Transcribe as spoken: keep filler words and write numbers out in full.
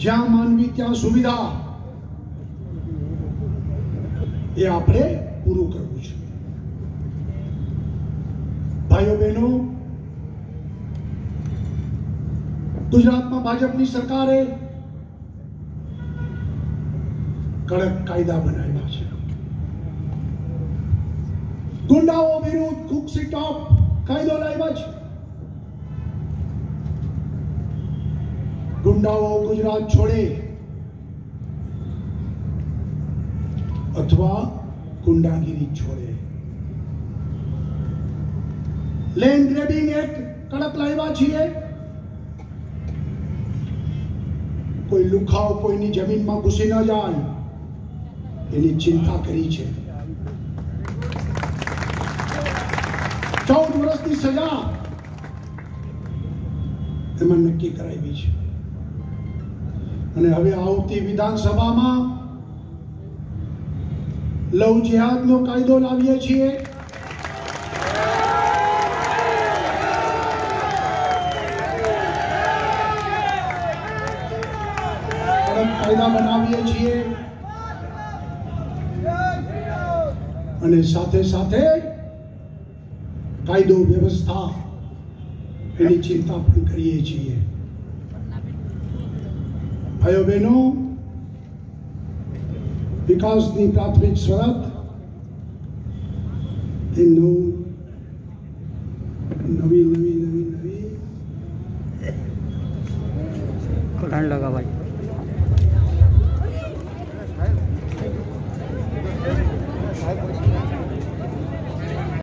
જ્યાં માનવી ત્યાં સુવિધા, એ આપણે પૂરું કરવું છે. ભાઈઓ બહેનો, ગુજરાતમાં ભાજપની સરકારે કડક કાયદા બનાવ્યા છે. ગુંડાઓ વિરુદ્ધ કુક્ષી ટોપ કાયદો લાવ્યા છે. ગુંડાઓ ગુજરાત છોડે અથવા ગુંડાગીરી છોડે. લેન્ડ ગ્રેબિંગ એક્ટ કડક લાવ્યા છીએ. કોઈ લુખાઓ કોઈની જમીનમાં ઘૂસી ન જાય એની ચિંતા કરી છે. ચૌદ વર્ષની સજા એમાં નક્કી કરાવી છે. અને હવે આવતી વિધાનસભામાં લવ જેહાદનો કાયદો લાવીએ છીએ. કાયદા બનાવીએ છીએ અને સાથે સાથે કાયદો વ્યવસ્થા એની ચિંતા પણ કરીએ છીએ. ભાઈઓ બહેનો, વિકાસની પ્રાથમિક શરત એ નવું નવી નવી નવી નવી કલાણ લગાવાય.